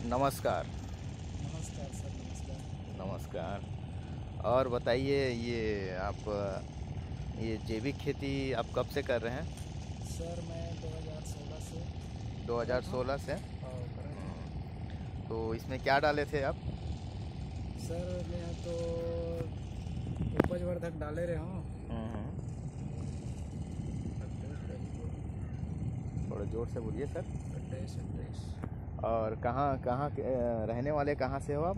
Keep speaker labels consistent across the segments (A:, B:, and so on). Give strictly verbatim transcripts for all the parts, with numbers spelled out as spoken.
A: नमस्कार।
B: नमस्कार सर, नमस्कार।
A: नमस्कार। और बताइए ये आप ये जैविक खेती आप कब से कर रहे हैं?
B: सर मैं दो हज़ार सोलह से कर रहा हूँ।
A: दो हज़ार सोलह से?
B: हाँ, कर रहा था।
A: हम्म, तो इसमें क्या डाले थे आप?
B: सर मैं तो उपज वर्धक डाले रहे हूँ।
A: हम्म, थोड़ा ज़ोर से बोलिए सर।
B: अट्ठाईस अट्ठाईस।
A: और कहाँ कहाँ के, अ, रहने वाले कहाँ से हो आप?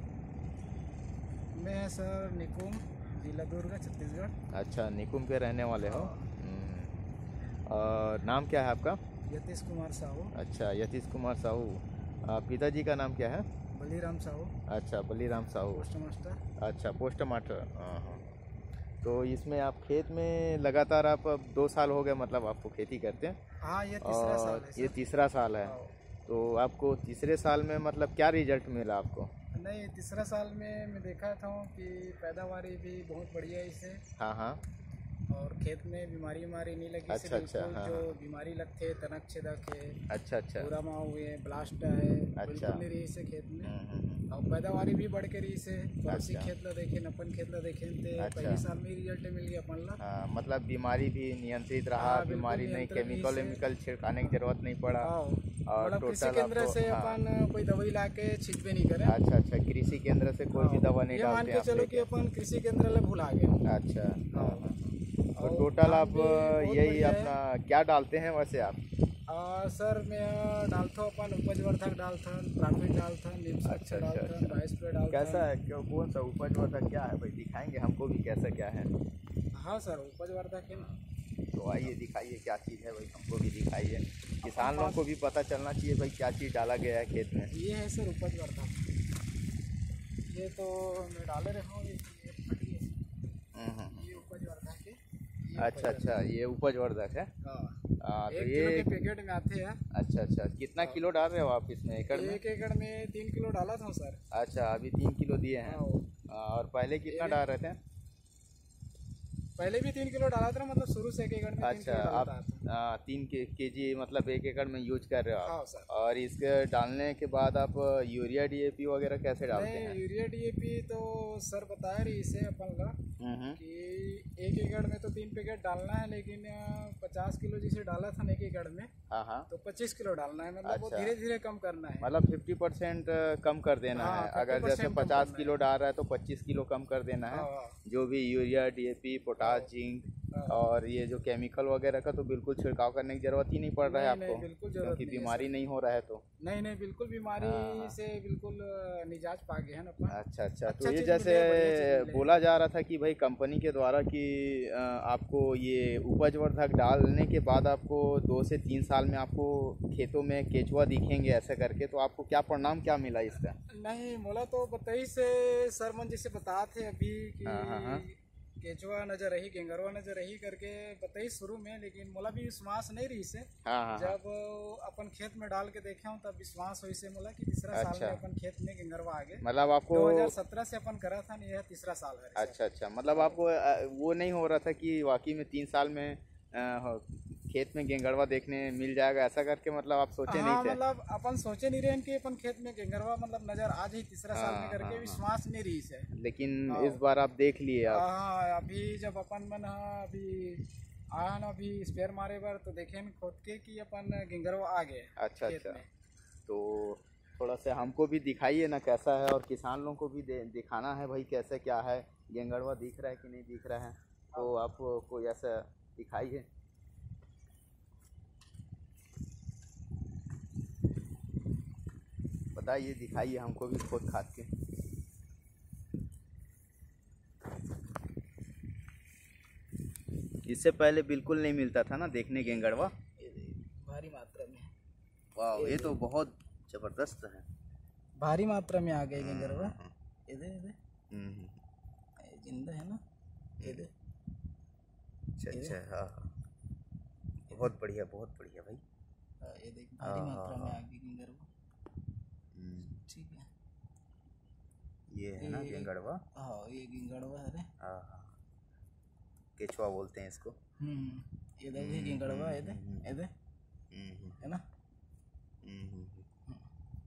B: मैं सर निकुम, जिला दुर्ग, छत्तीसगढ़।
A: अच्छा, निकुम के रहने वाले हो।
B: हाँ,
A: हम्म, और नाम क्या है आपका?
B: यतीश कुमार साहू।
A: अच्छा, यतीश कुमार साहू। अ, पिताजी का नाम क्या है?
B: बलीराम साहू,
A: अच्छा, बलीराम साहू।
B: Post master.
A: अच्छा, पोस्ट मास्टर। हाँ हाँ। तो इसमें आप खेत में लगातार आप अब दो साल हो गए मतलब आपको खेती करते हैं?
B: हाँ, ये तीसरा साल
A: और
B: है
A: ये
B: सर।
A: तीसरा साल है।
B: हाँ।
A: तो आपको तीसरे साल में मतलब क्या रिजल्ट मिला आपको?
B: नहीं, तीसरा साल में मैं देखा था कि पैदावारी भी बहुत बढ़िया है इससे।
A: हाँ हाँ।
B: और खेत में बीमारी बीमारी नहीं लगी से,
A: अच्छा अच्छा।
B: बिल्कुल
A: हाँ
B: जो
A: हाँ।
B: बीमारी लगते हैं, तनक छेदक है,
A: अच्छा अच्छा।
B: पूरा माह हुए, ब्लास्ट है,
A: अच्छा।
B: बिल्कुल नहीं रही से खेत में।
A: हम्म हम्म हम्म।
B: और पैदावारी भी बढ़ के रही से। तुलसी
A: अच्छा
B: खेत ला देखे, अपन खेत ला देखे ते
A: अच्छा।
B: पहले साल में रिजल्ट मिल गया अपन ला।
A: हाँ, मतलब बीमारी भी नियंत्रित रहा,
B: हाँ, बिल्कुल
A: बीमारी नहीं,
B: नियंत्रण रही
A: केमिकल
B: से।
A: वेमिकल छिड़काने की जरूरत नहीं पड़ा।
B: हाँ,
A: और
B: मतलब कृषि
A: टोटल
B: केंद्र
A: आपको
B: से
A: हाँ।
B: अपन कोई दवाई ला के छिड़कते नहीं करे।
A: अच्छा अच्छा, कृषि केंद्र से कोई
B: हाँ,
A: भी दवा नहीं
B: ये मान
A: डालते
B: के
A: आप
B: चलो कि
A: लेके?
B: अपन कृषि केंद्र ला भुला गए।
A: अच्छा। हाँ
B: हाँ।
A: हाँ। तो
B: और
A: टोटल
B: काम
A: आप
B: भी बहुत
A: यही
B: बढ़िया
A: अपना
B: है।
A: क्या डालते हैं वैसे आप?
B: आ, सर मैं डालता हूँ अपन उपज वर्धक डालता हूँ, प्रॉफिट डालता हूँ, नीम
A: अच्छा
B: सत्तर
A: अच्छा
B: डालता हूँ,
A: अच्छा।
B: बाईस पे डालता
A: कैसा
B: हूँ।
A: है, क्यों, कौन सा उपज वर्धक क्या है भाई, दिखाएंगे हमको भी कैसा क्या है?
B: हाँ सर, उपज वर्धक है ना।
A: तो आइए दिखाइए क्या चीज़ है भाई, हमको भी दिखाइए।
B: अपन
A: किसान लोगों
B: पास
A: को भी पता चलना चाहिए भाई क्या चीज़ डाला गया है खेत में।
B: ये है सर उपज वर्धक। ये तो मैं डाले रहा हूँ, ये ये फटी है।
A: हम्म हम्म, हम्म।
B: ये उपज वर्धक है। ये उपज
A: अच्छा अच्छा,
B: वर्धक।
A: ये उपज वर्धक है।
B: हाँ,
A: हाँ, तो
B: एक
A: ये
B: किलो के पैकेट में आते हैं।
A: अच्छा अच्छा, कितना
B: हाँ,
A: किलो डाल रहे हो आप इसमें एकड़ में?
B: एक एकड़ में तीन किलो डाला था सर।
A: अच्छा, अभी तीन किलो दिए हैं।
B: हाँ,
A: और पहले
B: ये
A: कितना
B: भी
A: डाल रहे थे?
B: पहले भी तीन किलो डाला था, मतलब शुरू से एक एकड़ में तीन
A: अच्छा,
B: किलो
A: आप
B: डालता था।
A: आ, तीन के के जी मतलब एक एकड़ में यूज कर रहे हो
B: हाँ
A: आप?
B: सर।
A: और इसके डालने के बाद आप यूरिया डीएपी वगैरह कैसे डालते
B: नहीं,
A: हैं?
B: यूरिया डीएपी तो सर बताया रही इसे अपन ला
A: हम्म।
B: कि एक एकड़ में तो तीन पैकेट डालना है, लेकिन पचास किलो जैसे डाला था ना एक एकड़ में,
A: हाँ हाँ।
B: तो पच्चीस किलो डालना है, मतलब वो
A: अच्छा,
B: धीरे धीरे कम करना है।
A: मतलब फिफ्टी परसेंट कम कर देना
B: हाँ,
A: है,
B: फिफ्टी
A: अगर जैसे
B: परसेंट कम
A: पचास
B: करना
A: किलो
B: है।
A: डाल रहा है तो पच्चीस किलो कम कर देना है।
B: हाँ हाँ
A: जो भी यूरिया डीएपी
B: हाँ
A: पोटास जिंक
B: हाँ।
A: और ये जो केमिकल वगैरह का तो बिल्कुल छिड़काव करने की ज़रूरत ही नहीं पड़ रहा है
B: नहीं नहीं,
A: आपको,
B: बिल्कुल जरूरत
A: क्योंकि
B: नहीं है
A: बीमारी
B: सर।
A: नहीं हो रहा है तो।
B: नहीं नहीं, बिल्कुल बीमारी
A: हाँ हाँ।
B: से बिल्कुल अ, निजात पा गए हैं ना अपन।
A: अच्छा अच्छा, तो
B: अच्छा
A: ये
B: चीज
A: जैसे
B: मिले, बढ़िया चीज मिले।
A: बोला जा रहा था कि भाई कंपनी के द्वारा कि अ, आपको ये उपज वर्धक डालने के बाद आपको दो से तीन साल में आपको खेतों में केचुआ दिखेंगे ऐसे करके, तो आपको क्या परिणाम क्या मिला इसका?
B: नहीं, मोला तो बताई से सरमन जैसे बता थे अभी
A: हाँ हाँ हाँ।
B: कि केचुआ नजर रही, गेंगरवा नजर रही करके बताई शुरू में, लेकिन मोला भी विश्वास नहीं रही से।
A: हाँ हाँ हाँ।
B: जब अपन खेत में डाल के देखे हूँ तब विश्वास हुई से मोला कि तीसरा साल
A: अच्छा,
B: में अपन खेत में गेंगरवा आ गए।
A: मतलब आपको
B: दो हज़ार सत्रह से अपन करा था, नहीं यह तीसरा साल है सर।
A: अच्छा अच्छा, मतलब आपको अ, वो नहीं हो रहा था कि वाकई में तीन साल में अ, हो- खेत में गेंगड़वा देखने मिल जाएगा ऐसा करके, मतलब आप सोचे नहीं
B: हाँ,
A: थे?
B: मतलब अपन सोचे नहीं रहे कि अपन खेत में गेंगरवा मतलब नजर आज ही तीसरा साल में
A: हाँ हाँ
B: करके,
A: हाँ।
B: विश्वास नहीं रही से।
A: लेकिन
B: हाँ
A: इस बार आप देख लिए आप?
B: हाँ, अभी जब अपन मन हाँ अभी आया ना, अभी स्पेयर मारे बार तो देखे न खोद के कि अपन गिंगरवा आ गए
A: अच्छा
B: खेत
A: अच्छा।
B: में।
A: तो थोड़ा सा हमको भी दिखाइए ना कैसा है, और किसान लोगों को भी दे दिखाना है भाई कैसे क्या है, गेंगड़वा दिख रहा है कि नहीं दिख रहा है। तो आप कोई ऐसा दिखाइए। बताइए, दिखाइए हमको भी खुद खाद के। इससे पहले बिल्कुल नहीं मिलता था ना देखने गेंगड़वा?
B: ये देख, भारी मात्रा में।
A: वाह,
B: ये
A: ये तो
B: देख,
A: बहुत जबरदस्त है।
B: भारी मात्रा में आ गए
A: हम्म
B: गिंगरवा।
A: हम्म
B: ये दे ये दे,
A: हम्म, हम्म,
B: ये जिंदा है ना। ये दे,
A: अच्छा
B: ये दे,
A: अच्छा। हाँ हाँ,
B: ये दे।
A: बहुत बढ़िया बहुत बढ़िया भाई।
B: हाँ, ये देख,
A: हाँ
B: भारी
A: हाँ
B: मात्रा में
A: हाँ।
B: आ गई गिंगरवा।
A: हम्म,
B: ठीक है।
A: ये है ना
B: ये
A: गेंगड़वा?
B: हाँ, ये गिंगरवा है रे।
A: हाँ हाँ, केचुआ बोलते हैं इसको।
B: हम्म, ये देख, ये
A: हम्म
B: गिंगरवा,
A: हम्म
B: ये दे,
A: हम्म
B: ये दे,
A: हम्म हम्म
B: है ना।
A: हम्म हम्म, हम्म।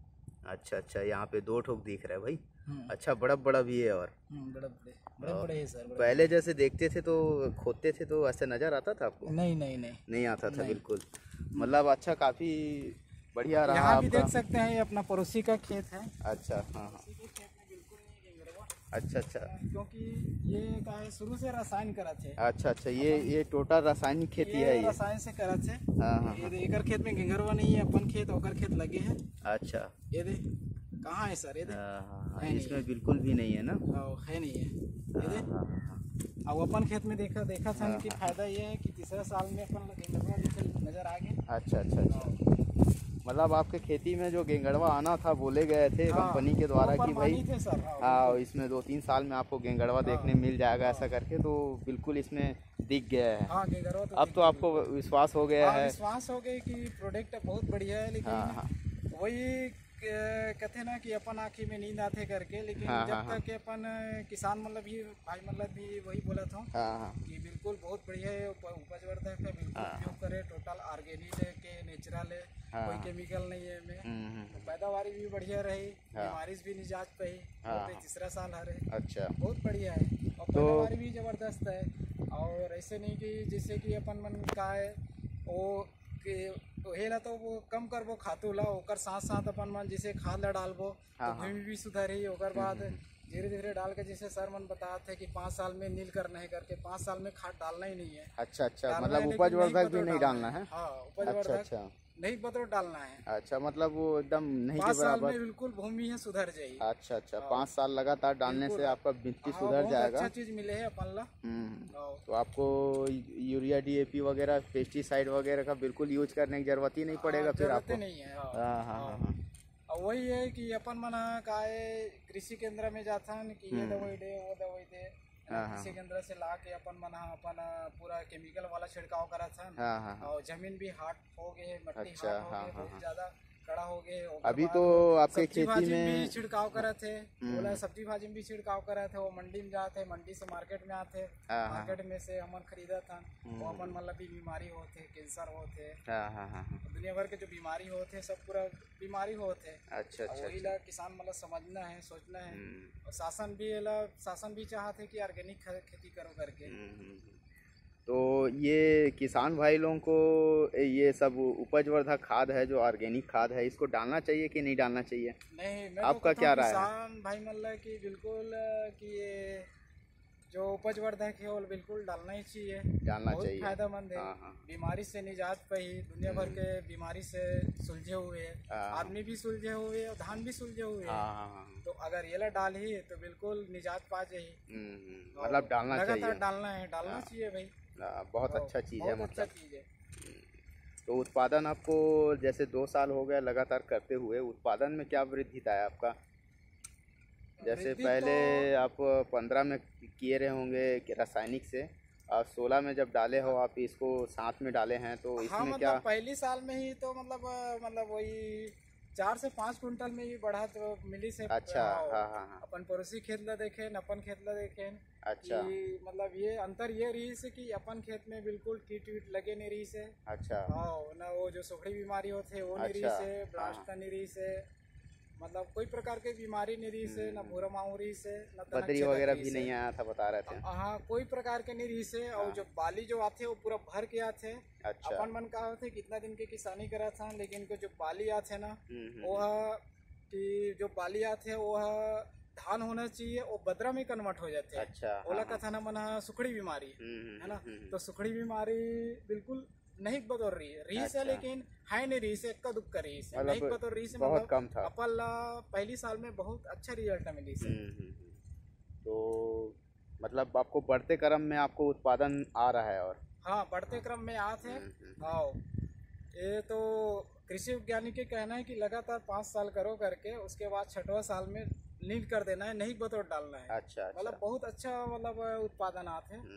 A: अच्छा अच्छा, यहाँ पे दो ठोक दिख रहा है भाई।
B: हम्म,
A: अच्छा, बड़ा बड़ा भी है और
B: हम्म, बड़े बड़े बड़े
A: और
B: बड़े है सर, बड़े
A: पहले जैसे देखते थे तो खोदते थे तो ऐसे नज़र आता था आपको?
B: बड़े। नहीं नहीं नहीं।
A: नहीं आता था
B: नहीं।
A: बिल्कुल। मतलब अच्छा, काफ़ी बढ़िया रहा
B: यहाँ भी
A: आपका।
B: देख सकते हैं, ये अपना पड़ोसी का खेत है।
A: अच्छा, हाँ हाँ।
B: पड़ोसी के खेत में बिल्कुल नहीं गिंगरवा,
A: अच्छा अच्छा
B: क्योंकि ये का है शुरू से रसायन करा थे।
A: अच्छा अच्छा, ये ये टोटल रासायनिक खेती है
B: ये
A: ये?
B: रसायन से करा थे।
A: हाँ हाँ
B: ये
A: हाँ।
B: दे एकर खेत में गिंगरवा नहीं है, अपन खेत ओकर खेत लगे हैं।
A: अच्छा,
B: ये दे कहाँ है सर, ये दे
A: हाँ हाँ हाँ,
B: है नहीं
A: इसमें
B: है।
A: बिल्कुल भी नहीं है ना?
B: हाँ, है नहीं है, ये
A: हाँ
B: दे।
A: हाँ हाँ हाँ।
B: अब अपन खेत में देखा देखा था
A: हाँ,
B: कि
A: हाँ।
B: फायदा ये है कि तीसरे साल में अपन गिंगरवा निकल नजर आ गए।
A: अच्छा अच्छा अच्छा, मतलब आपके खेती में जो गेंगड़वा आना था बोले गए थे
B: हाँ,
A: कंपनी के द्वारा
B: वो
A: कि
B: पर
A: भाई
B: मानी थे सर। हाँ,
A: हाँ इसमें दो तीन साल में आपको गेंगड़वा देखने मिल जाएगा ऐसा करके, तो बिल्कुल इसमें दिख गया है।
B: हाँ, गिंगरवा तो
A: अब
B: दिख
A: तो
B: गया
A: आपको
B: बिल्कुल।
A: विश्वास हो गया
B: हाँ,
A: है?
B: विश्वास हो गई कि प्रोडक्ट बहुत बढ़िया है, लेकिन
A: हाँ हाँ
B: वही क- कहते ना कि अपन आँखी में नींद आते करके, लेकिन
A: हाँ,
B: जब
A: हाँ, हाँ।
B: तक कि अपन किसान मतलब भी भाई मतलब भी वही बोला था
A: हाँ हाँ
B: कि बिल्कुल बहुत बढ़िया है, उप- उपजवर्धक है, बिल्कुल
A: हाँ।
B: उपयोग करे, टोटल ऑर्गेनिक है के नेचुरल है,
A: हाँ।
B: कोई केमिकल नहीं है में।
A: हम्म, हम्म,
B: पैदावारी भी बढ़िया रही,
A: हाँ।
B: बीमारी से भी निजात पाई।
A: हाँ,
B: और
A: हाँ।
B: तीसरा साल हरे
A: अच्छा
B: बहुत बढ़िया है, और
A: तो-
B: पैदावारी भी जबरदस्त है। और ऐसे नहीं कि जैसे कि अपन मन का है वो कि हेला तो वो कम करबो खातू ला, ओकर साथ साथ अपन मन जैसे खाद ला डालबो तो
A: हाँ, हाँ।
B: भूमि भी सुधरी। ओकर बाद धीरे धीरे डाल के, जैसे सर मन बताते थे कि पाँच साल में नील करना है करके, पाँच साल में खाद डालना ही नहीं है।
A: अच्छा अच्छा,
B: डालना
A: मतलब
B: है,
A: उपज
B: लेकिन नहीं
A: वर्धक भी
B: बदलो
A: नहीं डालना है?
B: हाँ, उपज
A: अच्छा
B: वर्धक
A: अच्छा
B: नहीं बदलो डालना है।
A: अच्छा, मतलब वो एकदम नहीं के
B: पाँच साल
A: बराबर।
B: में बिल्कुल भूमि है सुधर जाएगी।
A: अच्छा अच्छा, पाँच साल लगातार डालने से
B: बिल्कुल।
A: आपका मिट्टी
B: हाँ,
A: सुधर
B: बहुत
A: जाएगा।
B: अच्छा चीज मिले है अपन ला।
A: हम्म,
B: हाँ।
A: तो आपको यूरिया डीएपी वगैरह पेस्टिसाइड वगैरह का बिल्कुल यूज करने की जरूरत ही नहीं पड़ेगा फिर
B: जरूरत ही
A: आपको?
B: नहीं है। हाँ,
A: हाँ हाँ हाँ हाँ।
B: और वही है कि अपन मना का है कृषि केंद्र में जाता है कि ये दवाई दे वो दवाई दे,
A: हाँ, हाँ।
B: कृषि केंद्र से ला के अपन मना अपन पूरा केमिकल वाला छिड़काव करा था।
A: हाँ हाँ हाँ।
B: और जमीन भी हार्ड हो गए, मट्टी
A: अच्छा,
B: हार्ड हो
A: हाँ,
B: गए,
A: हाँ,
B: बहुत
A: हाँ।
B: ज्यादा कड़ा हो गए। ओकर
A: अभी
B: बाद
A: तो आपके
B: सब्जी
A: खेती
B: भाजी
A: में-
B: भी छिड़काव करे थे,
A: हम्म।
B: बोला सब्जी भाजी में भी छिड़काव करे थे। वो मंडी में जाते, मंडी से मार्केट में आते,
A: हाँ, हाँ,
B: मार्केट में से हमन खरीदा था।
A: हम्म।
B: वो हमन मतलब भी बीमारी होते, कैंसर होते,
A: हाँ हाँ हाँ हाँ।
B: दुनिया भर के जो बीमारी होते हैं सब पूरा बीमारी होते हैं।
A: अच्छा अच्छा
B: वही
A: अच्छा।
B: ला किसान मतलब समझना है, सोचना है।
A: हम्म,
B: और शासन भी ये ला शासन भी चाहते कि ऑर्गेनिक खेती करो करके।
A: हम्म, हम्म, हम्म। तो ये किसान भाई लोगों को ये सब उपजवर्धक खाद है जो ऑर्गेनिक खाद है, इसको डालना चाहिए कि नहीं डालना चाहिए?
B: नहीं, मैं
A: आपका
B: तो कहता
A: क्या
B: हूँ
A: राय है?
B: किसान भाई मतलब कि बिल्कुल कि ये जो उपजवर्धक है वो बिल्कुल डालना ही चाहिए।
A: डालना
B: बहुत
A: चाहिए।
B: फायदेमंद है।
A: हाँ, हाँ।
B: बीमारी से निजात पाई, दुनिया भर के बीमारी से सुलझे हुए हैं।
A: हाँ।
B: आदमी भी सुलझे हुए और धान भी सुलझे हुए हैं।
A: हाँ हाँ हाँ।
B: तो अगर ये ला डाली तो बिल्कुल निजात पा जाही।
A: हम्म, हम्म, मतलब डालना
B: लगातार
A: चाहिए।
B: डालना है, डालना
A: हाँ।
B: चाहिए भाई।
A: हाँ, बहुत
B: हाँ,
A: अच्छा चीज़ है
B: बहुत अच्छा
A: मतलब।
B: चीज है।
A: तो उत्पादन आपको जैसे दो साल हो गया लगातार करते हुए, उत्पादन में क्या वृद्धि था आपका? जैसे
B: वृद्धि
A: पहले
B: तो-
A: आप पंद्रह में किए रहे होंगे कि रासायनिक से, और सोलह में जब डाले हो आप इसको साथ में डाले हैं, तो
B: हाँ,
A: इसमें
B: मतलब
A: क्या?
B: पहली साल में ही तो मतलब मतलब वही चार से पाँच कुंटल में ही बढ़ा तो मिली से।
A: अच्छा,
B: हाँ,
A: हाँ हाँ हाँ।
B: अपन पड़ोसी खेत ला देखे, अपन खेत ला देखे
A: अच्छा
B: कि मतलब ये अंतर ये रही से कि अपन खेत में बिल्कुल कीट वीट लगे नहीं रही से।
A: अच्छा
B: हाँ, ना वो जो सुखड़ी बीमारी होते वो नहीं रही
A: अच्छा,
B: से, ब्लास्ट
A: हाँ।
B: का नहीं रही से, मतलब कोई प्रकार की बीमारी नहीं रही से, ना भूरा माहू रही से, ना तनक
A: बदरी
B: छेदक
A: वगैरह
B: रही
A: भी
B: से।
A: नहीं आया था बता रहे थे?
B: हाँ, कोई प्रकार के नहीं रही से। और
A: हाँ।
B: जो बाली जो आते वो पूरा भर के आते।
A: अच्छा।
B: अपन मन का होते कितना दिन के किसानी करा था, लेकिन को जो बाली आते ना
A: हम्म, हम्म,
B: वो है कि जो बाली आते वो है धान होना चाहिए, वो बदरा में कन्वर्ट हो जाते हैं।
A: अच्छा,
B: ओला
A: हाँ,
B: का था ना मना सुखड़ी बीमारी
A: हम्म,
B: है ना।
A: हम्म, हम्म,
B: तो सुखड़ी बीमारी बिल्कुल नहीं बदल रही है, रही से
A: अच्छा।
B: लेकिन है नहीं रही से, इक्का दुक्का रही से,
A: मतलब
B: नहीं बदल रही से।
A: बहुत
B: मतलब
A: कम था।
B: अपन ला पहली साल में बहुत अच्छा रिजल्ट मिली से।
A: हम्म, हम्म, हम्म। तो मतलब आपको बढ़ते क्रम में आपको उत्पादन आ रहा है? और
B: हाँ, बढ़ते क्रम में आते हैं।
A: हम्म, हम्म,
B: आओ, ये तो कृषि वैज्ञानिक के कहना है कि लगातार पाँच साल करो करके उसके बाद छठवां साल में लीड कर देना है, नहीं बतौर डालना है।
A: अच्छा अच्छा।
B: मतलब बहुत अच्छा मतलब उत्पादन आते हैं।
A: हम्म,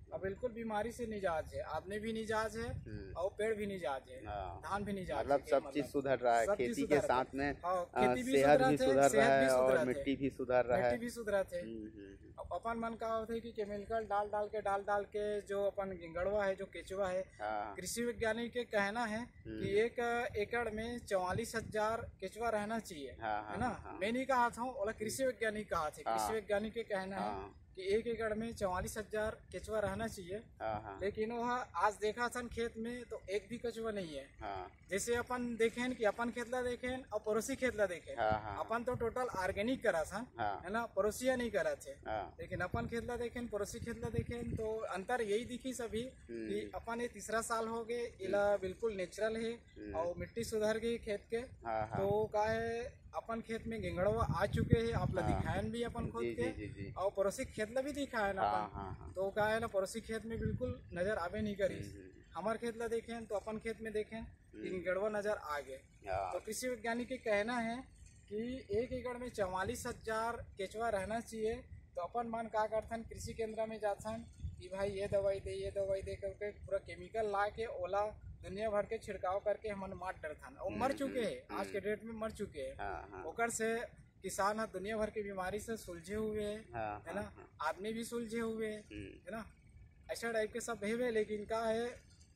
B: अब बिल्कुल बीमारी से निजाज है, आदमी भी निजाज है
A: हम्म।
B: और पेड़ भी निजाज है,
A: हाँ।
B: धान भी निजाज
A: मतलब
B: है,
A: सब चीज सुधर रहा है,
B: सब चीज
A: खेती के
B: सुधर रहा
A: साथ में
B: हाँ,
A: अ,
B: खेती भी
A: सेहत
B: सुधरत
A: भी
B: है,
A: सुधर
B: सेहत
A: रहा
B: भी
A: है और
B: सुधरत है,
A: मिट्टी भी सुधर रहा है।
B: मिट्टी भी सुधरत है।
A: हम्म, हम्म, हम्म।
B: अब अपन मन का होता है कि केमिकल डाल डाल के डाल डाल के जो अपन गिंगड़वा है, जो केचुआ है,
A: हाँ।
B: कृषि वैज्ञानिक के कहना है कि एक एकड़ में चौवालीस हजार केचुआ रहना चाहिए,
A: हाँ,
B: है ना।
A: हाँ, हाँ।
B: मैं नहीं कहा था, बोला कृषि वैज्ञानिक कहा थे।
A: हाँ।
B: कृषि वैज्ञानिक के कहना है
A: हाँ।
B: कि एक एकड़ में चौवालीस हजार केचुआ रहना चाहिए,
A: हाँ, हाँ,
B: लेकिन वह आज देखा था खेत में तो एक भी कछुआ नहीं है।
A: हाँ,
B: जैसे अपन देखें कि अपन खेतला देखें और पड़ोसी खेतला देखें,
A: हाँ, हाँ,
B: अपन तो टोटल ऑर्गेनिक करा था,
A: हाँ,
B: है ना, पड़ोसिया नहीं करा थे।
A: हाँ,
B: लेकिन अपन खेतला देखें, पड़ोसी खेतला देखें तो अंतर यही दिखी सभी कि अपन ये तीसरा साल हो गए, इला बिल्कुल नेचुरल है और मिट्टी सुधर गई खेत के।
A: हाँ, हाँ।
B: तो का है अपन खेत में गिंगड़वा आ चुके हैं, आप लोग
A: हाँ।
B: दिखाएं भी अपन खुद
A: जी,
B: के,
A: जी, जी, जी।
B: और पड़ोसी खेत ला भी दिखाए ना
A: हाँ,
B: अपन।
A: हाँ, हाँ।
B: तो का है ना, पड़ोसी खेत में बिल्कुल नजर आवे नहीं करी।
A: हम्म,
B: हमारे खेत ला देखें तो अपन खेत में देखें कि गिंगड़वा नजर आ गए।
A: हाँ,
B: तो कृषि वैज्ञानिक के कहना है कि एक एकड़ में चौवालीस हजार केचुआ रहना चाहिए। तो अपन मन का करथन, कृषि केंद्र में जाथन कि भाई ये दवाई दे, ये दवाई दे करके पूरा केमिकल ला के ओला दुनिया भर के छिड़काव करके हमन मार डरथन और मर चुके हैं, आज के डेट में मर चुके हैं।
A: हाँ, हाँ,
B: ओकर से किसान है दुनिया भर की बीमारी से सुलझे हुए हैं,
A: हाँ,
B: है ना,
A: हाँ,
B: आदमी भी सुलझे हुए हैं,
A: हम्म,
B: है ना, ऐसा टाइप के सब भेवे। लेकिन का है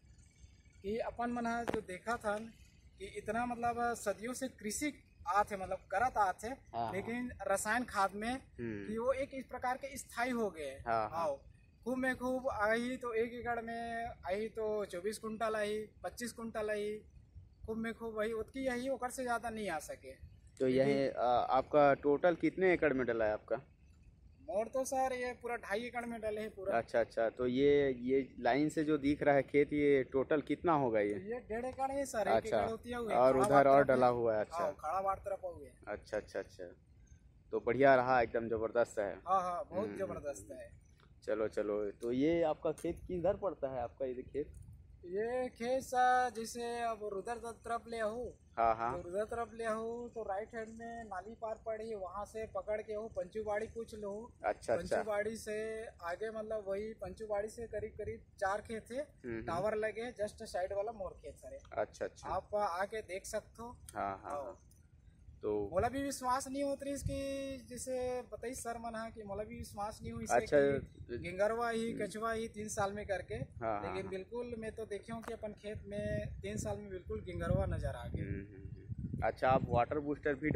B: कि अपन मन हा जो देखा था कि इतना मतलब सदियों से कृषि आते मतलब करत आते,
A: हाँ,
B: लेकिन रसायन खाद में
A: हम्म,
B: कि वो एक इस प्रकार के स्थायी हो गए।
A: हाँ, हाँ।
B: आओ खूब में खूब आई तो एक एकड़ में आई तो चौबीस कुंटल आई, पच्चीस कुंटल आई, खूब में खूब वही उतकी यही ओकर से ज्यादा नहीं आ सके।
A: तो यही अ, आपका टोटल कितने एकड़ में डला है आपका?
B: मोर तो सर ये पूरा ढाई एकड़ में डले है पूरा।
A: अच्छा, अच्छा। तो ये ये लाइन से जो दिख रहा है खेत, ये टोटल कितना होगा ये?
B: ये डेढ़ एकड़ है सर, एक
A: अच्छा।
B: एकड़ होती है हुए,
A: और
B: खड़ा
A: उधर
B: बाड़
A: और
B: तरफ है।
A: डला हुआ है। अच्छा,
B: हाँ, खड़ा बाड़ तरफ हुए।
A: अच्छा, अच्छा, अच्छा। तो बढ़िया रहा, एकदम जबरदस्त है।
B: हाँ हाँ, बहुत
A: हम्म,
B: जबरदस्त है।
A: चलो चलो। तो ये आपका खेत किधर पड़ता है, आपका ये खेत?
B: ये खेत सा जैसे अब रुदर तरफ ले आहू,
A: हाँ, हाँ,
B: तो रुदर तरफ ले आहू तो राइट हैंड में नाली पार पड़ी, वहाँ से पकड़ के आहू पंचूबाड़ी पूछ लो।
A: अच्छा, अच्छा।
B: पंचूबाड़ी से आगे मतलब वही पंचूबाड़ी से करीब करीब चार खेत है,
A: हम्म,
B: टावर लगे जस्ट साइड वाला मोर खेत सर।
A: अच्छा, अच्छा।
B: आप आके देख सकते हो।
A: हाँ, हाँ, हाँ। तो
B: मोला भी विश्वास नहीं होत रही इसकी, जैसे बताई सर मन हा कि मोला भी विश्वास नहीं हुई इसे
A: अच्छा।
B: कि गिंगरवा ही कछुआ ही तीन साल में करके।
A: हाँ, हाँ,
B: लेकिन
A: हाँ।
B: बिल्कुल मैं तो देखी हूँ कि अपन खेत में तीन साल में बिल्कुल गिंगरवा नजर आ गए।
A: हम्म, हम्म, हम्म। अच्छा, आप वाटर बूस्टर भी